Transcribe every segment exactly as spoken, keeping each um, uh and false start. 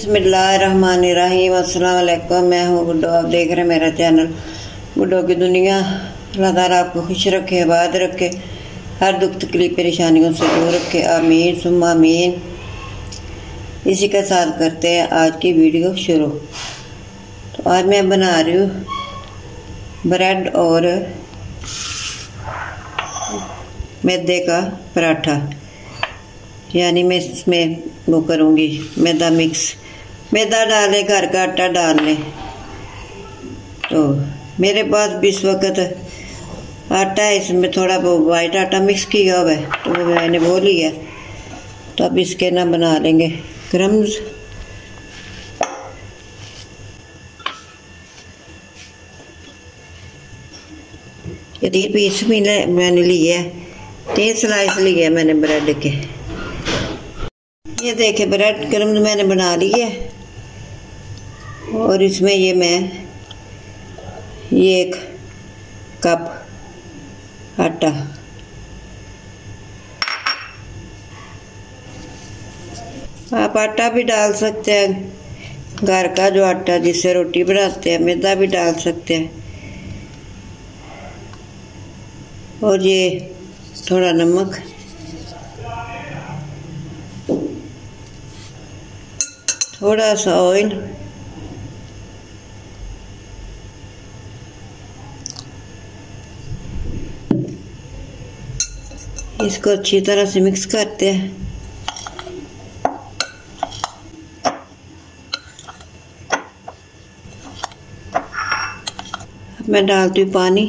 बिस्मिल्लाहिर्रहमानिर्रहीम। अस्सलाम वालेकुम। मैं हूँ गुड्डो, आप देख रहे हैं मेरा चैनल गुड्डो की दुनिया। अल्लाह ताला आपको खुश रखे, आबाद रखे, हर दुख तकलीफ परेशानियों से दूर रखे, आमीन सुम्मा आमीन। इसी के साथ करते हैं आज की वीडियो शुरू। तो आज मैं बना रही हूँ ब्रेड और मैदे का पराठा, यानी मैं इसमें वो करूँगी मैदा मिक्स। मैदा डालें, घर का आटा डाल लें। तो मेरे पास भी इस वक्त आटा है, इसमें थोड़ा वो वाइट आटा मिक्स किया हुआ है, तो वो मैंने वो लिया। तो अब इसके ना बना लेंगे क्रम्स। ये तीन पीस भी मैंने लिए, तीन स्लाइस लिए मैंने ब्रेड के। ये देखे ब्रेड क्रम्स मैंने बना लिए, और इसमें ये मैं ये एक कप आटा, आप आटा भी डाल सकते हैं, घर का जो आटा जिससे रोटी बनाते हैं, मैदा भी डाल सकते हैं। और ये थोड़ा नमक, थोड़ा सा ऑयल, इसको अच्छी तरह से मिक्स करते हैं। अब मैं डालती हूँ पानी।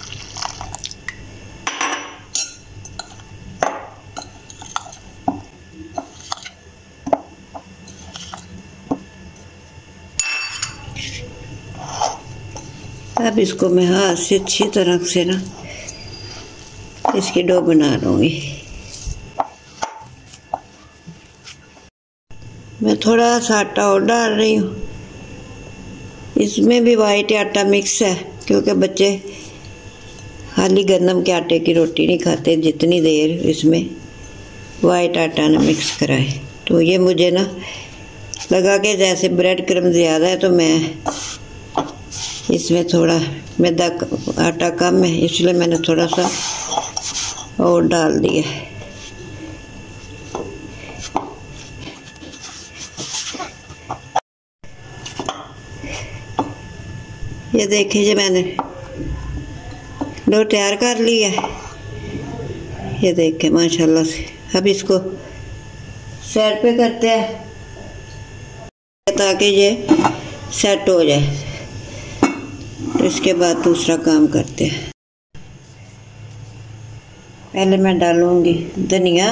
अब इसको मैं हाथ से अच्छी तरह से ना इसकी डो बना लूँगी। मैं थोड़ा सा आटा और डाल रही हूँ। इसमें भी वाइट आटा मिक्स है, क्योंकि बच्चे खाली गंदम के आटे की रोटी नहीं खाते जितनी देर इसमें वाइट आटा ना मिक्स कराए। तो ये मुझे ना लगा कि जैसे ब्रेड क्रम्स ज़्यादा है, तो मैं इसमें थोड़ा मैदा आटा कम है, इसलिए मैंने थोड़ा सा और डाल दिया। ये देखिए जी मैंने डो तैयार कर लिया है, ये देखे माशाल्लाह से। अब इसको साइड पे करते हैं ताकि ये सेट हो जाए। तो इसके बाद दूसरा काम करते हैं। पहले मैं डालूंगी धनिया,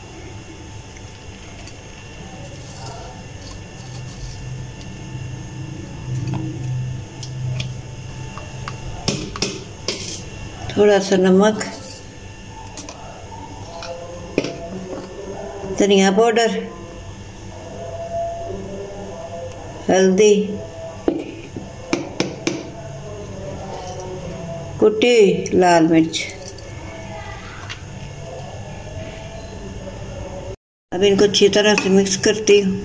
थोड़ा सा नमक, धनिया पाउडर, हल्दी, कुटी लाल मिर्च। अब इनको अच्छी तरह से मिक्स करती हूँ।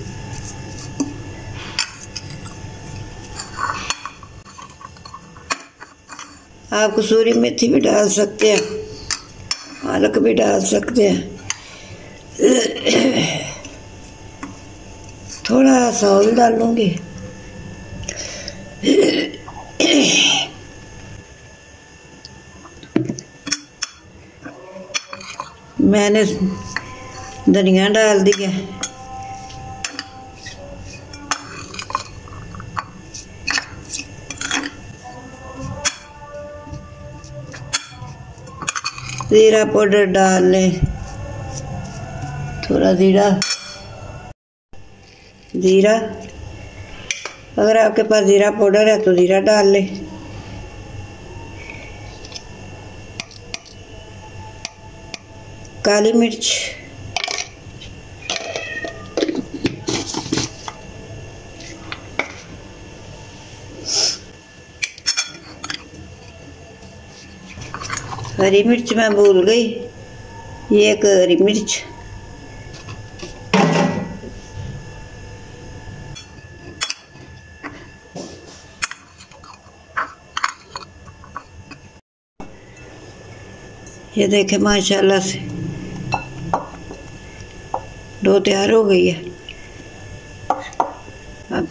आप कसूरी मेथी भी डाल सकते हैं, पालक भी डाल सकते हैं। थोड़ा सा ऑयल डालूंगी। मैंने धनिया डाल दिया, जीरा पाउडर डाल लें, थोड़ा जीरा जीरा अगर आपके पास जीरा पाउडर है तो जीरा डाल लें। काली मिर्च, हरी मिर्च मैं भूल गई, ये एक हरी मिर्च, ये देखे माशाल्लाह से डो तैयार हो गई है। अब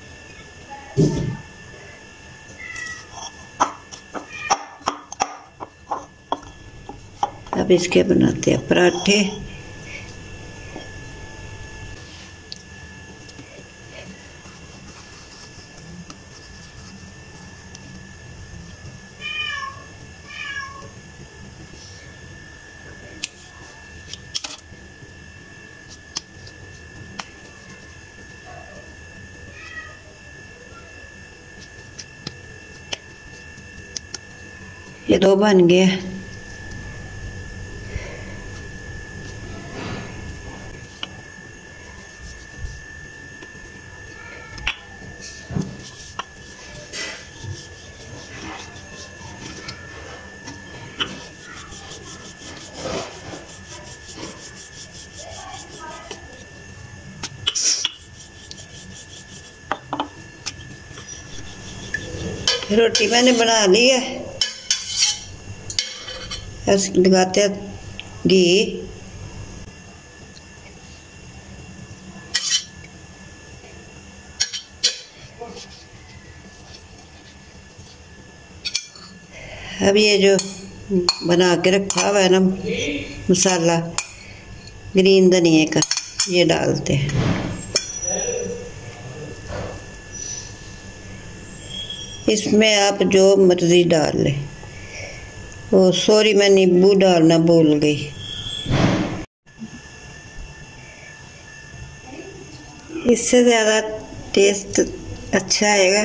अब इसके बनाते हैं पराठे। ये दो बन गए। रोटी मैंने बना ली है। ऐसे लगाते हैं घी। अब ये जो बना के रखा हुआ है ना मसाला ग्रीन धनिया का, ये डालते हैं। इसमें आप जो मर्जी डाल लें। ओ सॉरी, मैं नींबू डालना भूल गई। इससे ज़्यादा टेस्ट अच्छा आएगा।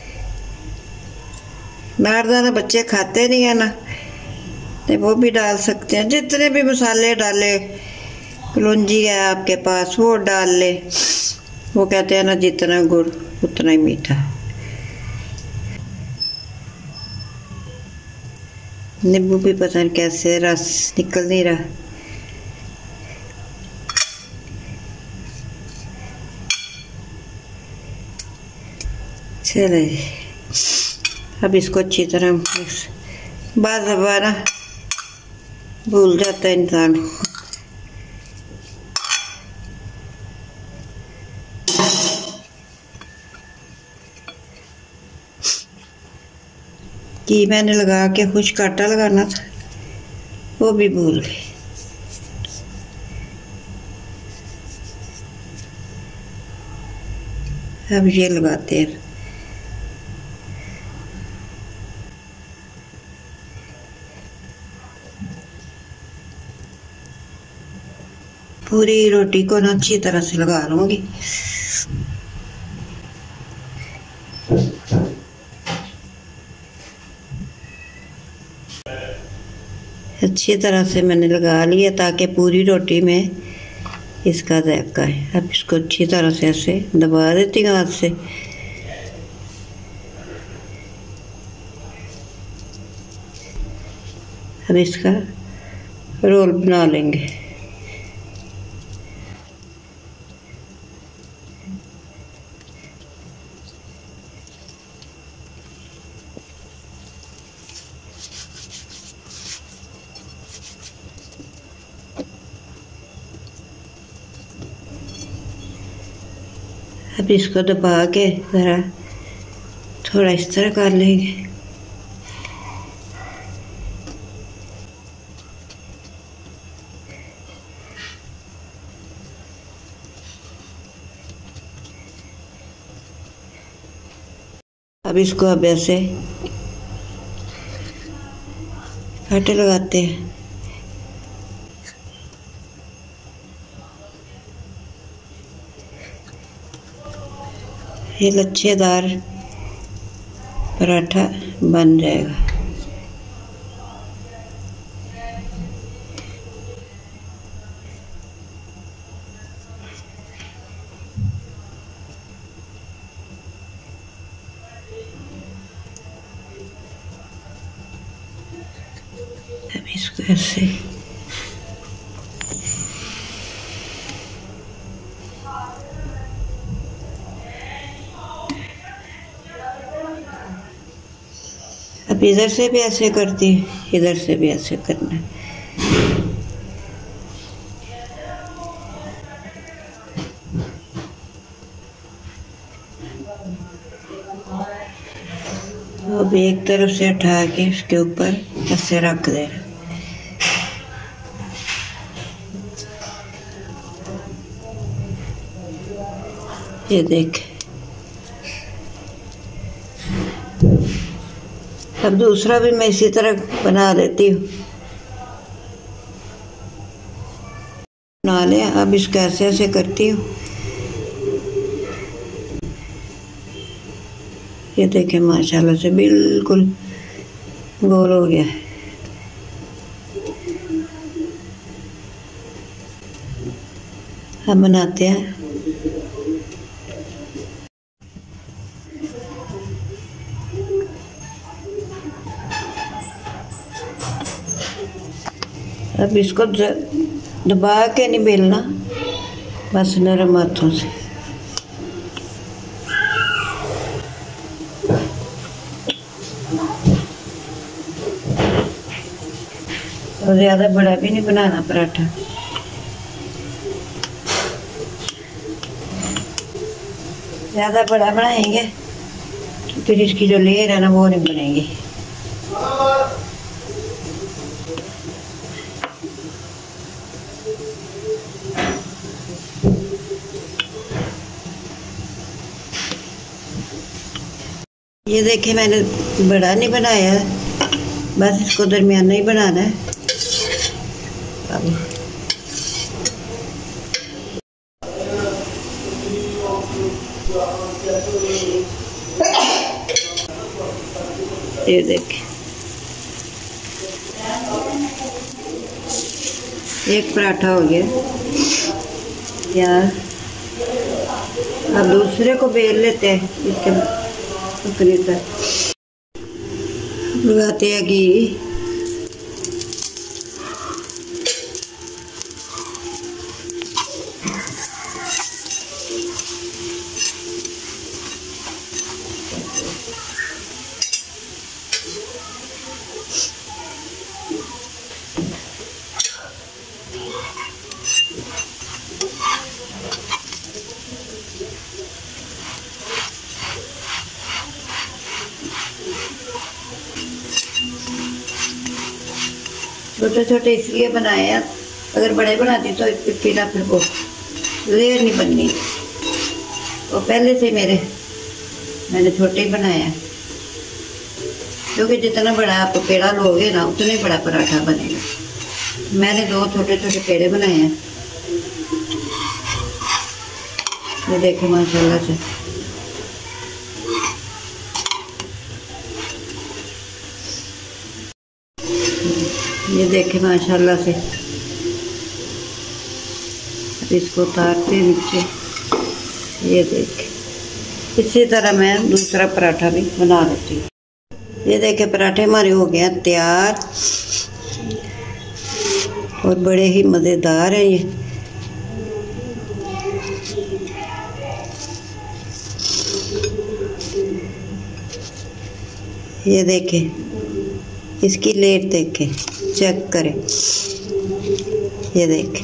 नारदाना बच्चे खाते नहीं है ना, तो वो भी डाल सकते हैं। जितने भी मसाले डाले, कलौंजी है आपके पास वो डाल ले। वो कहते हैं ना जितना गुड़ उतना ही मीठा। नींबू भी पता नहीं कैसे रस निकल नहीं रहा। चले अब इसको अच्छी तरह मिक्स। बार बार ना भूल जाता है इंसान। कि मैंने लगा के खुश्क आटा लगाना था, वो भी भूल गई। अब ये लगाते हैं। पूरी रोटी को ना अच्छी तरह से लगा लूंगी। अच्छी तरह से मैंने लगा लिया ताकि पूरी रोटी में इसका जायका है। अब इसको अच्छी तरह से ऐसे दबा देती हूँ हाथ से। अब इसका रोल बना लेंगे। अब इसको दबा के ज़रा थोड़ा इस तरह कर लेंगे। अब इसको अब ऐसे आटे लगाते हैं। ये लच्छेदार पराठा बन जाएगा। अब इसको ऐसे अब इधर से भी ऐसे करती, इधर से भी ऐसे करना है। अब एक तरफ से उठा के उसके ऊपर ऐसे रख देना। ये देख, अब दूसरा भी मैं इसी तरह बना देती हूँ। बना लिया, अब इसको ऐसे ऐसे करती हूँ। ये देखें माशाल्लाह से बिल्कुल गोल हो गया है। हम बनाते हैं। अब इसको दबा के नहीं बेलना, बस नरम हाथों से। और ज़्यादा बड़ा भी नहीं बनाना पराठा। ज़्यादा बड़ा बनाएंगे तो फिर इसकी जो लेयर है ना वो नहीं बनेगी। ये देखिए मैंने बड़ा नहीं बनाया, बस इसको दरमियाना ही बनाना है। अब ये देखिए एक पराठा हो गया यार। अब दूसरे को बेल लेते हैं। इसके लगाते हैं घी। छोटे छोटे इसलिए बनाए हैं, अगर बड़े बनाती तो फिर फिर वो लेयर नहीं बननी। वो पहले से मेरे मैंने छोटे ही बनाया, क्योंकि जितना बड़ा आप पेड़ा लोगे ना उतना ही बड़ा पराठा बनेगा। मैंने दो छोटे छोटे पेड़े बनाए हैं। ये देखें माशाल्लाह से ये देखें माशाल्लाह से। अब इसको उतारते नीचे। ये देखें, इसी तरह मैं दूसरा पराठा भी बना लेती हूँ। ये देखें पराठे हमारे हो गए तैयार और बड़े ही मज़ेदार हैं ये। ये देखें, इसकी लेट देखें, चेक करें। ये देखें,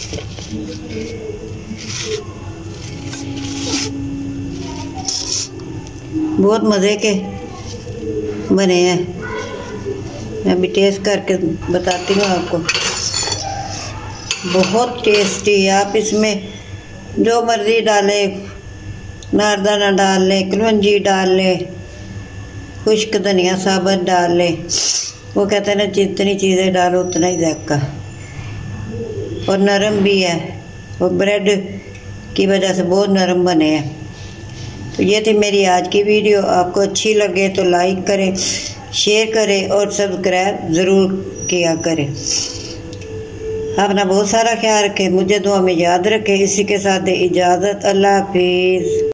बहुत मज़े के बने हैं। मैं अभी टेस्ट करके बताती हूँ आपको। बहुत टेस्टी है। आप इसमें जो मर्ज़ी डालें, नारदाना डाल लें, कलौंजी डाल लें, खुश्क धनिया साबुत डाल लें। वो कहते हैं ना जितनी चीज़ें डालो उतना ही जायका। और नरम भी है, और ब्रेड की वजह से बहुत नरम बने हैं। तो ये थी मेरी आज की वीडियो। आपको अच्छी लगे तो लाइक करें, शेयर करें और सब्सक्राइब ज़रूर किया करें। अपना बहुत सारा ख्याल रखें, मुझे दुआ में याद रखें। इसी के साथ इजाज़त। अल्लाह हाफिज़।